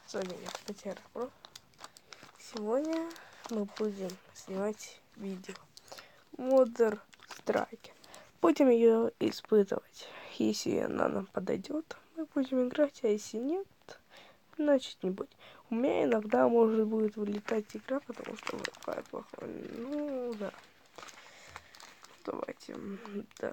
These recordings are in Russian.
С вами я, Потеря Про. Сегодня мы будем снимать видео Mother Strike. Будем ее испытывать. Если она нам подойдет, мы будем играть, а если нет, значит не будет. У меня иногда может будет вылетать игра, потому что Wi-Fi плохой. Ну да. Давайте. Да.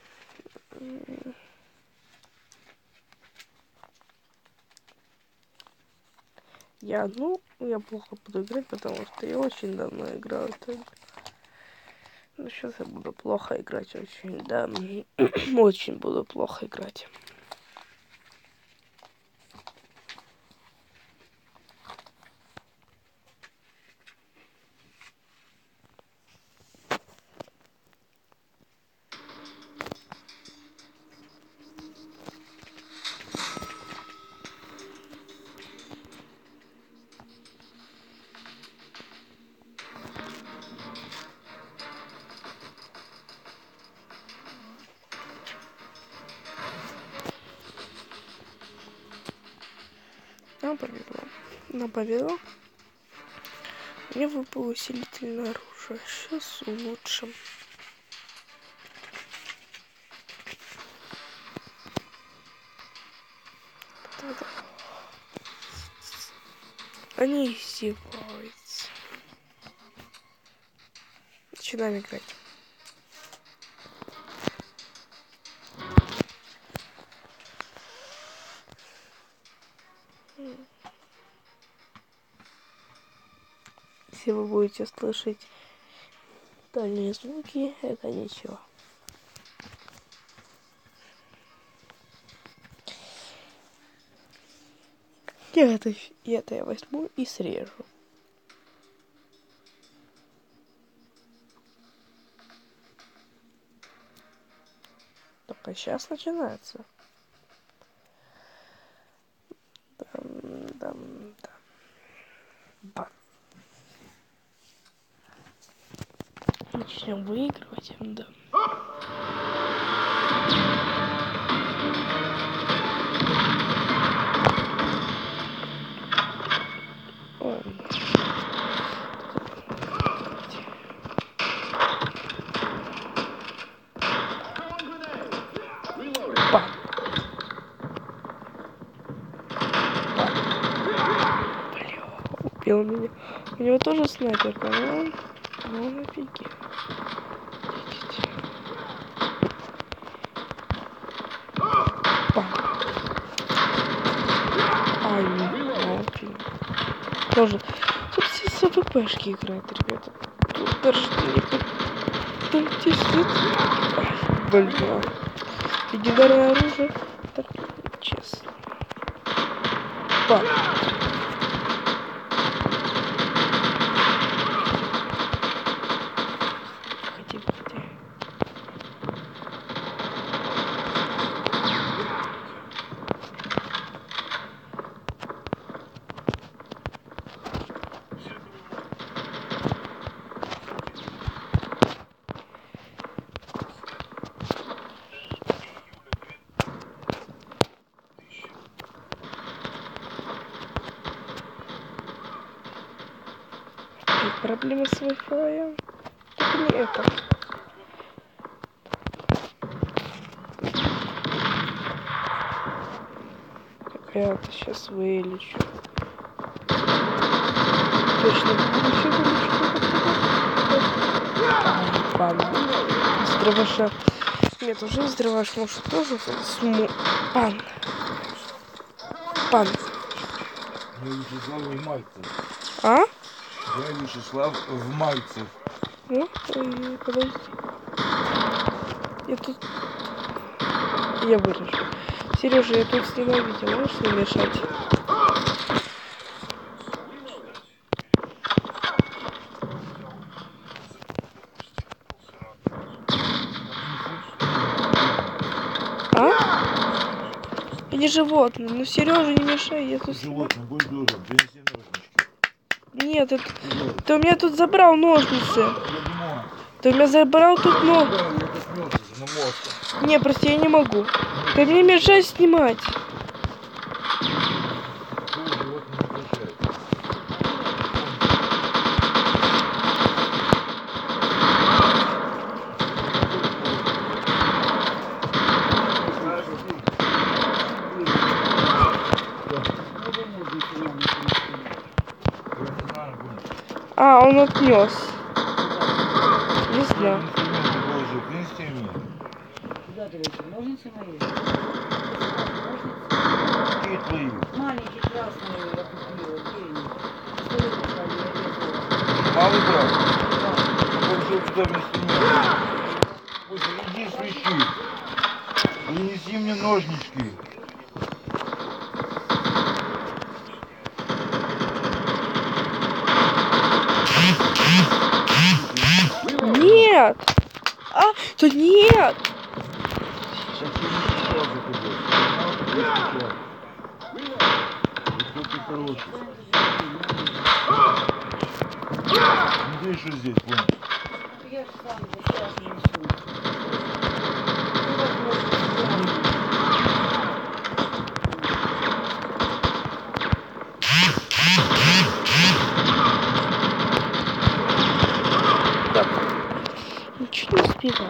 Я плохо буду играть, потому что я очень давно играл эту игру. Ну, сейчас я буду плохо играть очень, да. Очень буду плохо играть. Нам повезло. Нам повезло. Мне выпало усилительное оружие. Сейчас улучшим. Да-да. Они издеваются. Начинаем играть. Если вы будете слышать дальние звуки, это ничего. Это я возьму и срежу. Только сейчас начинается. Да. Начнем выигрывать, да. Убил меня. У него тоже снайперка, но он офигел. Ай, молчи. Тоже. Тут все с АВПшки играют, ребята. Тут даже не блин. Легендарное оружие. Так, честно. Бам. Проблема с Wi-Fi. Только не это. Так, я это сейчас вылечу. Точно вылечу. С дроваша. Нет, уже с дроваш, может, тоже Пан. А? Я Вячеслав в Мальцев. Ну, подожди. Я вырежу. Сережа, я тут снимаю видео, можешь не мешать? А? Я не животное. Ну, Сережа, не мешай, я тут... Животное, бульдозер, принеси ножнички. Нет, ты у меня тут забрал ножницы. Ты у меня забрал тут Не, прости, я не могу. Ты мне мешай снимать. не знаю, Бонь. А, он отнес. Не знаю. Инструменты положил, принести мне. Куда ты вышел? Ножницы мои? Какие твои? Маленькие красные я купила. Где они? На столе лежали, я резала. Малый брат, Да. положил туда инструменты. Пусть иди свищи. Принеси мне ножнички. Нет! А, да нет! Так ты не стучал за тобой. Вот ты хороший. Смотри, что здесь, Бонь. Я же сам сейчас несу. Так. Ничего не успеваю.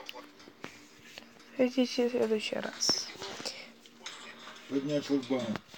Хотите в следующий раз. Поднять шлагбаум.